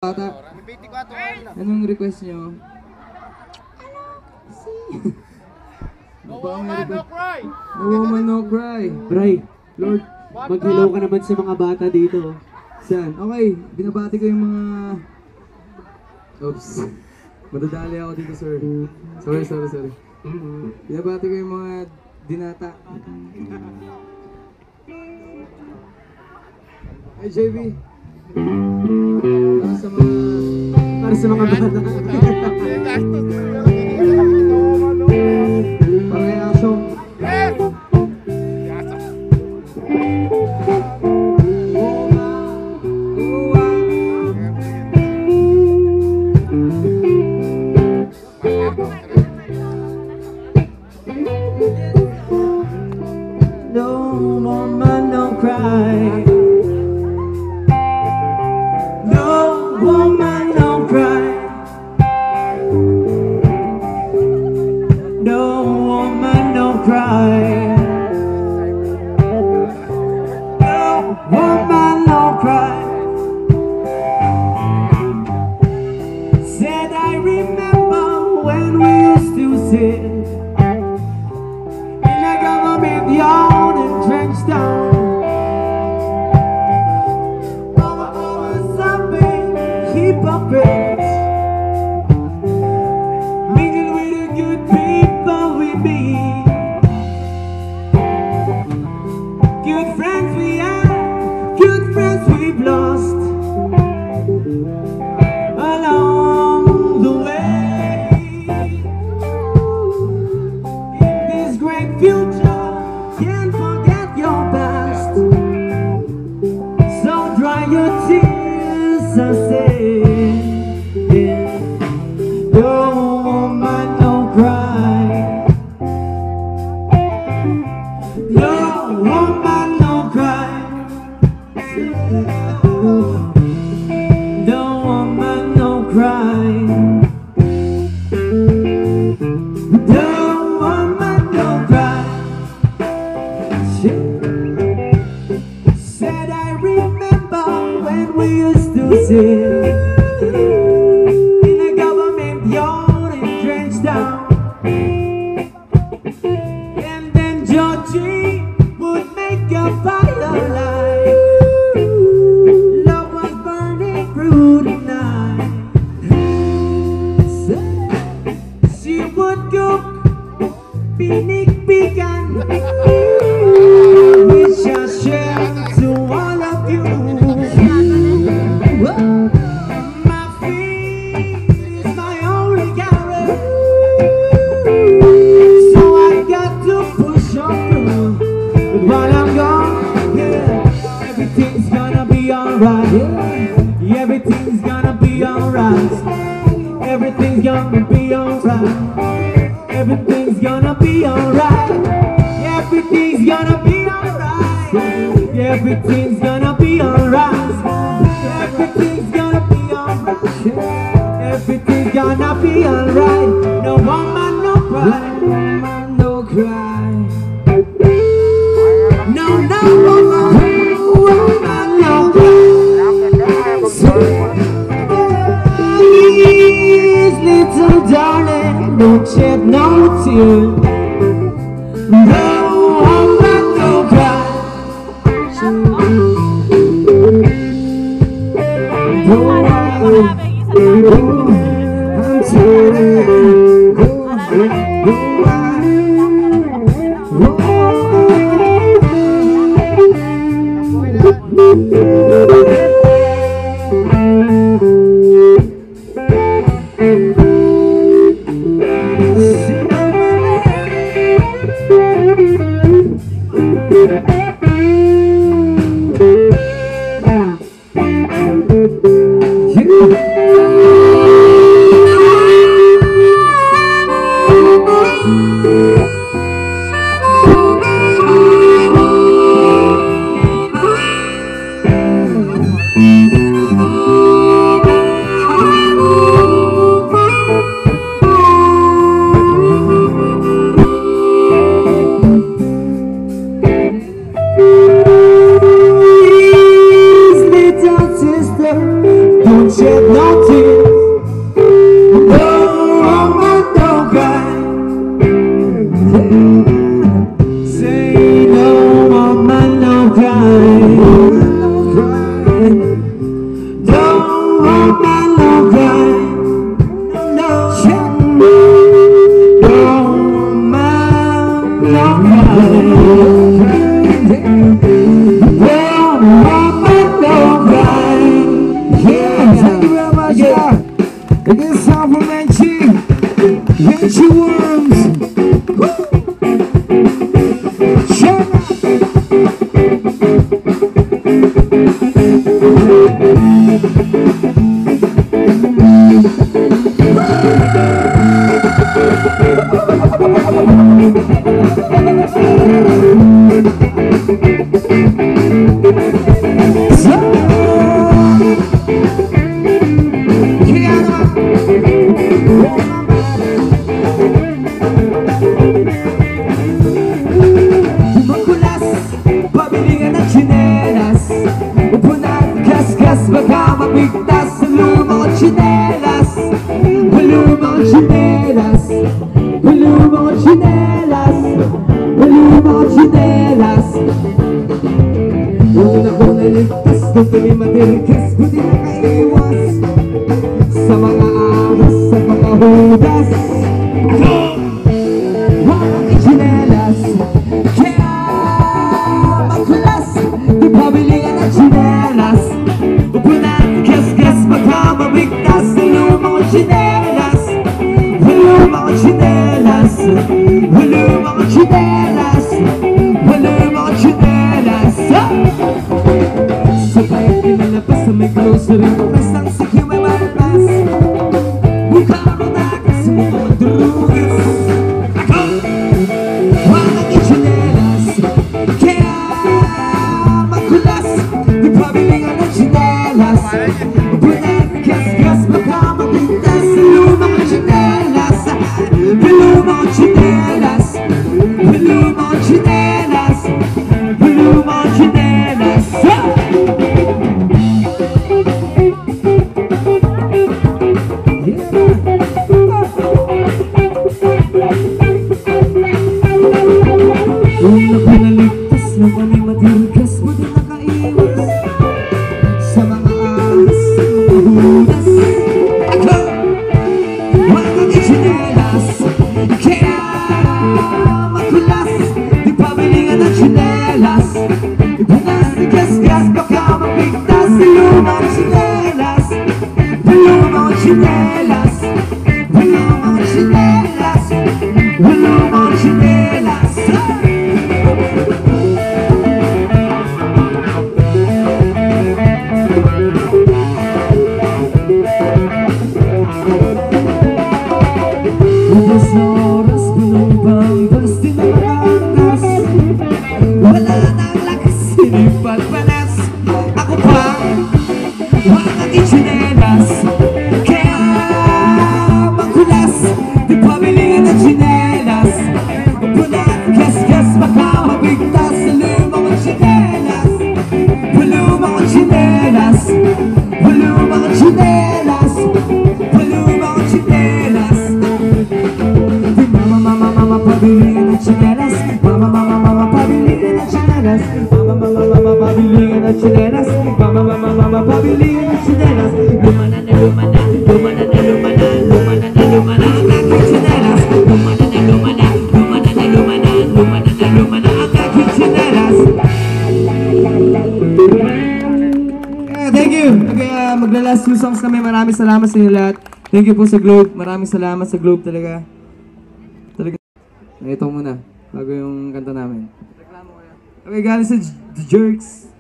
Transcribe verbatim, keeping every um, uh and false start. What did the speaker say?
Bata, anong request nyo? No woman, no cry! No woman, no cry. Bray, Lord, mag-hello ka naman sa mga bata dito. Saan? Okay, binabati ko yung mga... Oops. Madadali ako dito, sir. Sorry, sorry, sorry. Binabati ko yung mga dinata. Hey, J B. Para sa mga... Para sa mga bata. Para kay Asyong. Yes! No woman, no cry. No woman, no cry. No woman, no cry. No woman, no cry. Said I remember when we used to sit in a government yard and drenched down. Over, over something, hypocrites. Mingle with the good people we meet. Good friends we have, good friends we've lost along the way. In this great future, can't forget your past. So dry your tears, I say. Yeah. No woman, no cry. No woman, no cry. No woman, no cry. No woman, no cry. Said I remember when we used to sit in a government yard and drenched down. And then Georgie would make a fire light. Love was burning through the night. So she would cook picnic pecan, which I share to all of you. Whoa. My feet is my only carrot, so I got to push on through. But while I'm gone, yeah, everything's gonna be alright. Yeah, everything's gonna be alright. Everything's gonna be alright. Everything's gonna be alright. Everything's gonna be alright. Everything's gonna be alright. Everything's gonna be alright. Everything's gonna be alright. No woman, no cry. Woman, no cry. No, no woman, woman, no cry. Please, little darling, don't shed no tears. No woman, no cry. Don't shed no tears. No woman, no cry. Say no woman, no cry. No woman, no cry. No, no woman, no cry. It is time for Menchie, Menchie Worms. Shut up. Baka mabigtas sa lumang tsinelas. Lumang tsinelas. Lumang tsinelas. Lumang tsinelas. Una ko naligtas nung tuloy matirikis, buti nakaiwas sa mga ahas at mga hudas. Mga tsinelas, kaya makulas, di pabilingan ng tsinelas. Mabigtas sa lumang tsinelas. Lumang tsinelas. Lumang tsinelas. Lumang tsinelas. Sabay pinalabas sa may grocery, prestang sikyo may malakas. Mukha mo nakas sa mga madrugas. Ako! Walang tsinelas. Kaya makulas, di pabilingan ng tsinelas. Lumang tsinelas, lumang tsinelas, lumang tsinelas. Una ko naligtas na kami matirgas, buti nakaiwas sa mga ahas at mga hudas. Ako! Walang tsinelas. Kaya makulas, di pabilingan ng tsinelas. Ibunas ni gas-gas, baka mabigtas sa lumang tsinelas. Lumang tsinelas. Lumang tsinelas. Lumang tsinelas. Udas na oras, binumbang basti na makaangas. Wala nang lakas, sinipag panas. Ako pa, walang tsinelas. Kaya makulas, di pabilingan ng tsinelas. Punan, gas-gas, baka mabigtas sa lumang tsinelas. Lumang tsinelas. Lumang tsinelas. Lumang tsinelas. Pabilingan ng tsinelas. Mama, mama, mama, pabilingan ng tsinelas. Mama, mama, mama, pabilingan ng tsinelas. Mama, mama, mama, pabilingan ng tsinelas. Luma na na, luma na, luma na na, luma na, luma na na, luma na ang aking tsinelas. Luma na na, luma na, luma na na, luma na, luma na na, luma na ang aking tsinelas. Yeah, thank you. Okay, uh, magla-last few songs kami. Maraming salamat sa inyo lahat. Thank you po sa Globe. Maraming salamat sa Globe talaga. Talaga. Ito muna, bago yung kanta namin. Okay, galing sa The Jerks.